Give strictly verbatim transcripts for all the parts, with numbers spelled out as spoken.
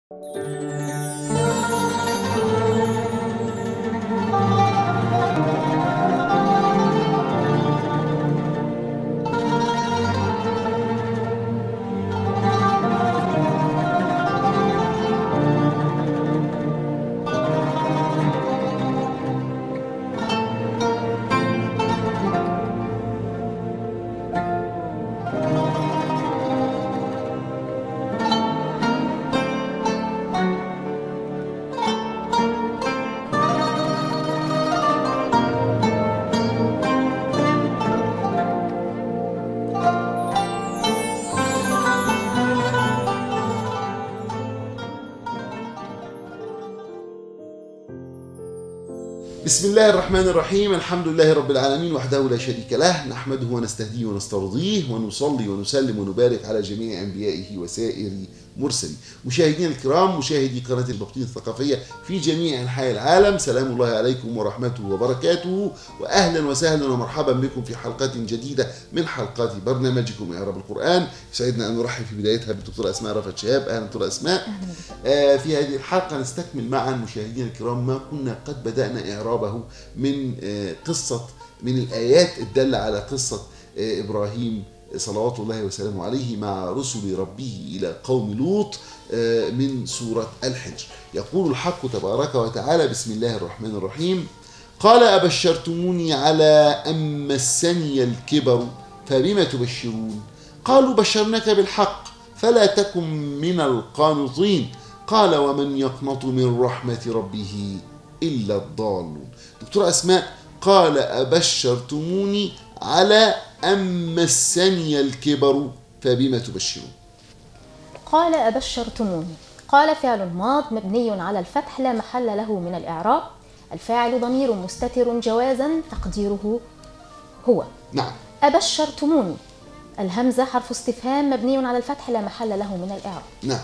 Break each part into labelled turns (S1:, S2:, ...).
S1: بسم الله الرحمن الرحيم. الحمد لله رب العالمين وحده لا شريك له، نحمده ونستهديه ونسترضيه ونصلي ونسلم ونبارك على جميع أنبيائه وسائر مرسليه. مشاهدينا الكرام، مشاهدي قناة البطين الثقافية في جميع أنحاء العالم، سلام الله عليكم ورحمته وبركاته، وأهلا وسهلا ومرحبا بكم في حلقات جديدة من حلقات برنامجكم إعراب القرآن. يسعدنا أن نرحب في بدايتها بالدكتورة أسماء رفعت شهاب. أهلا دكتورة أسماء. آه في هذه الحلقة نستكمل معا مشاهدينا الكرام ما كنا قد بدأنا إعرابه من آه قصة من الآيات الدالة على قصة آه إبراهيم صلوات الله وسلامه عليه مع رسل ربه إلى قوم لوط من سورة الحجر. يقول الحق تبارك وتعالى: بسم الله الرحمن الرحيم: قال أبشرتموني على أن مسني الكبر فبم تبشرون قالوا بشرناك بالحق فلا تكن من القانطين قال ومن يقنط من رحمة ربه إلا الضالون. دكتورة أسماء، قال أبشرتموني على أن مسني الكبر فبم تبشرون.
S2: قال أبشرتموني، قال فعل ماض مبني على الفتح لا محل له من الإعراب، الفاعل ضمير مستتر جوازا تقديره هو.
S1: نعم.
S2: أبشرتموني، الهمزة حرف استفهام مبني على الفتح لا محل له من الإعراب.
S1: نعم.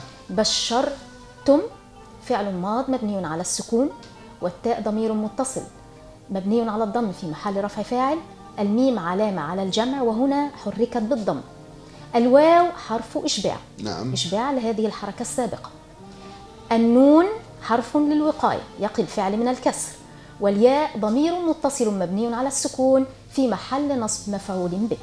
S2: بشرتم فعل ماض مبني على السكون، والتاء ضمير متصل مبني على الضم في محل رفع فاعل، الميم علامة على الجمع وهنا حركت بالضم، الواو حرف إشباع.
S1: نعم.
S2: إشباع لهذه الحركة السابقة. النون حرف للوقاية يقي الفعل من الكسر، والياء ضمير متصل مبني على السكون في محل نصب مفعول به.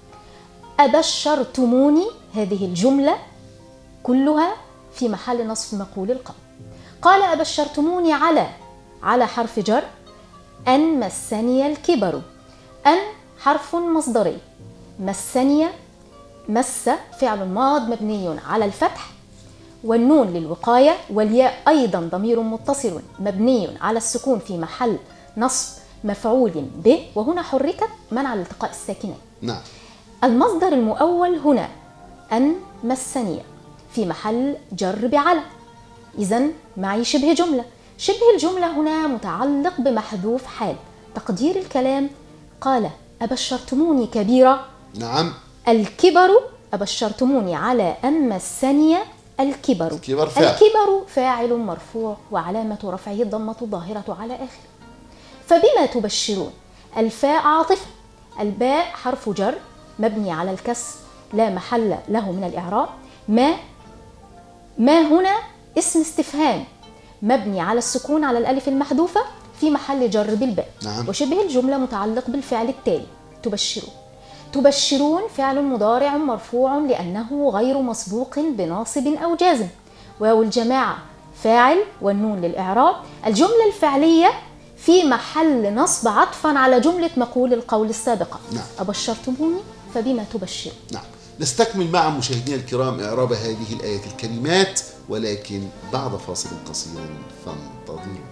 S2: أبشرتموني هذه الجملة كلها في محل نصب مقول القول. قال أبشرتموني على على حرف جر أن مسني الكبر، أن حرف مصدري، مسني مس فعل ماض مبني على الفتح والنون للوقاية، والياء أيضا ضمير متصل مبني على السكون في محل نصب مفعول به، وهنا حركت منع الالتقاء الساكنين.
S1: نعم.
S2: المصدر المؤول هنا أن مسني في محل جر بعلى، إذن معي شبه جملة. شبه الجملة هنا متعلق بمحذوف حال، تقدير الكلام قال أبشرتموني كبيرة.
S1: نعم.
S2: الكبر أبشرتموني على أن مسني الكبر.
S1: الكبر فاعل.
S2: الكبر فاعل مرفوع وعلامة رفعه الضمة الظاهرة على آخره. فبما تبشرون، الفاء عاطفة، الباء حرف جر مبني على الكسر لا محل له من الإعراب، ما ما هنا اسم استفهام مبني على السكون على الألف المحذوفة في محل جر بالباء.
S1: نعم.
S2: وشبه الجملة متعلق بالفعل التالي تبشرون. تبشرون فعل مضارع مرفوع لأنه غير مسبوق بناصب أو جازم، واو الجماعة فاعل والنون للإعراب، الجملة الفعلية في محل نصب عطفا على جملة مقول القول السابقة.
S1: نعم.
S2: أبشرتموني فبما تبشرون.
S1: نعم. نستكمل مع مشاهدينا الكرام إعراب هذه الآيات الكلمات، ولكن بعد فاصل قصير فانتظروا.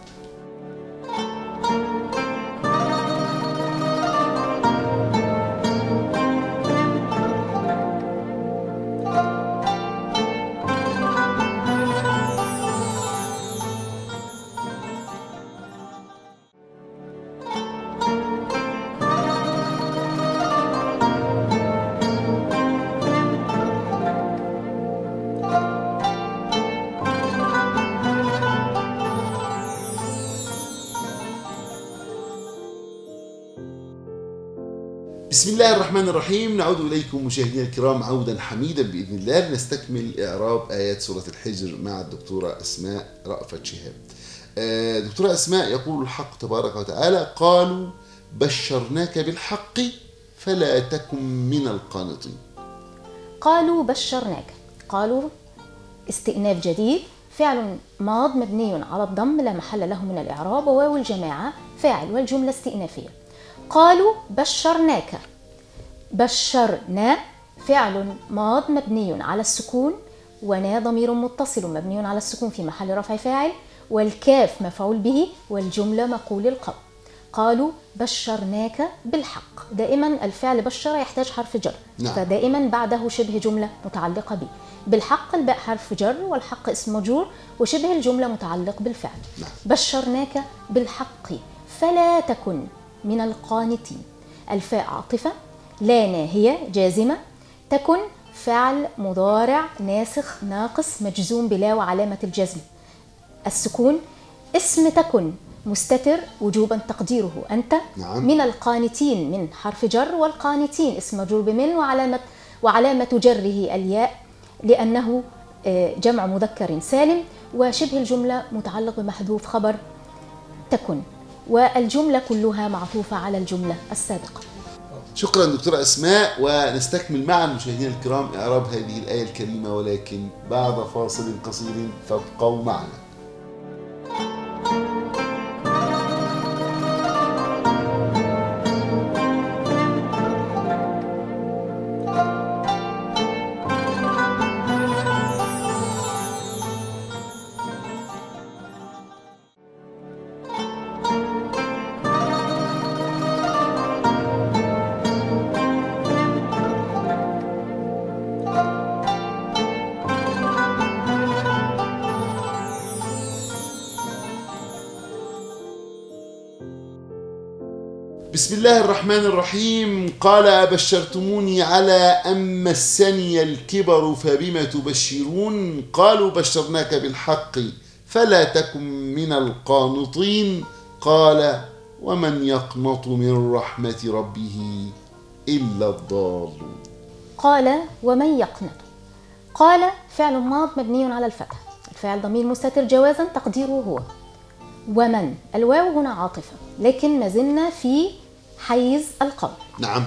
S1: بسم الله الرحمن الرحيم. نعود إليكم مشاهدينا الكرام عودا حميدا بإذن الله لنستكمل إعراب آيات سورة الحجر مع الدكتورة أسماء رأفت شهاب. آه دكتورة أسماء، يقول الحق تبارك وتعالى: قالوا بشرناك بالحق فلا تكن من القانطين.
S2: قالوا بشرناك، قالوا استئناف جديد، فعل ماض مبني على الضم لا محل له من الإعراب، وواو الجماعة فاعل والجملة استئنافية. قالوا بشرناك، بشرنا فعل ماض مبني على السكون، ونا ضمير متصل مبني على السكون في محل رفع فاعل، والكاف مفعول به، والجملة مقول القول. قالوا بشرناك بالحق، دائما الفعل بشر يحتاج حرف جر،
S1: نعم.
S2: فدائما بعده شبه جملة متعلقة به. بالحق الباء حرف جر، والحق اسم مجرور، وشبه الجملة متعلق بالفعل.
S1: نعم.
S2: بشرناك بالحق فلا تكن من القانتين. الفاء عاطفة، لا ناهية جازمة، تكن فعل مضارع ناسخ ناقص مجزوم بلا وعلامة الجزم السكون. اسم تكن مستتر وجوبا تقديره أنت.
S1: نعم.
S2: من القانتين من حرف جر، والقانتين اسم مجرور بمن، وعلامة وعلامة جره الياء لأنه جمع مذكر سالم، وشبه الجملة متعلق بمحذوف خبر تكن، والجملة كلها معطوفة على الجملة السابقة.
S1: شكرا دكتورة أسماء، ونستكمل معا مشاهدينا الكرام إعراب هذه الآية الكريمة، ولكن بعد فاصل قصير، فابقوا معنا. بسم الله الرحمن الرحيم. قال أبشرتموني على أن مسني الكبر فبم تبشرون. قالوا بشرناك بالحق فلا تكن من القانطين. قال ومن يقنط من رحمة ربه إلا الضالون.
S2: قال ومن يقنط، قال فعل ماض مبني على الفتح، الفاعل ضمير مستتر جوازا تقديره هو. ومن، الواو هنا عاطفة، لكن ما زلنا في حيز القول.
S1: نعم.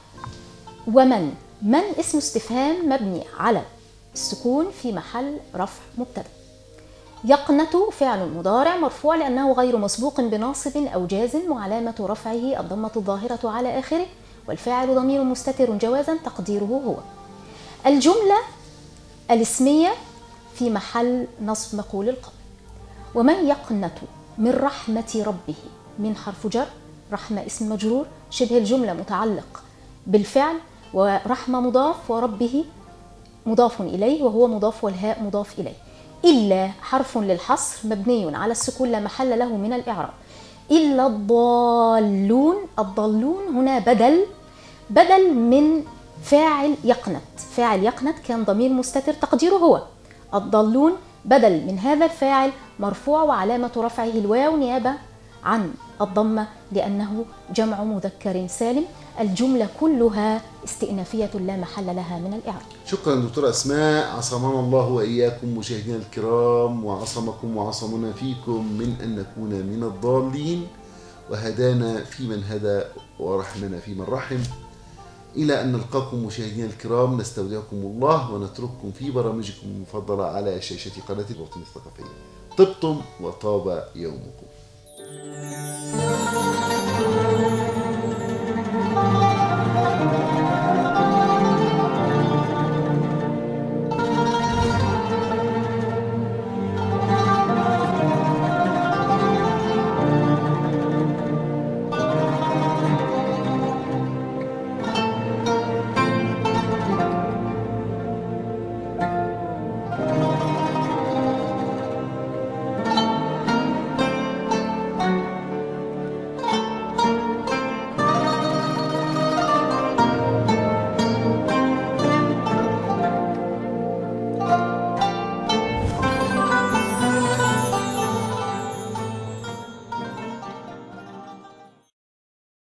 S2: ومن، من اسم استفهام مبني على السكون في محل رفع مبتدأ. يقنط فعل مضارع مرفوع لأنه غير مسبوق بناصب أو جازم، وعلامة رفعه الضمة الظاهرة على آخره، والفاعل ضمير مستتر جوازا تقديره هو. الجملة الاسمية في محل نصب مقول القول. ومن يقنط من رحمة ربه، من حرف جر، رحمة اسم مجرور، شبه الجملة متعلق بالفعل، ورحمة مضاف، وربه مضاف إليه وهو مضاف، والهاء مضاف إليه. إلا حرف للحصر مبني على السكون لا محل له من الإعراب. إلا الضالون، الضالون هنا بدل بدل من فاعل يقنط، فاعل يقنط كان ضمير مستتر تقديره هو. الضالون بدل من هذا الفاعل مرفوع، وعلامة رفعه الواو نيابة عن الضمة لأنه جمع مذكر سالم. الجملة كلها استئنافية لا محل لها من الإعراب.
S1: شكرا دكتورة أسماء، عصمنا الله وإياكم مشاهدينا الكرام، وعصمكم وعصمنا فيكم من أن نكون من الضالين، وهدانا في من هدى، ورحمنا في من رحم. إلى أن نلقاكم مشاهدينا الكرام، نستودعكم الله ونترككم في برامجكم المفضلة على شاشة قناة الوطن الثقافية. طبتم وطاب يومكم.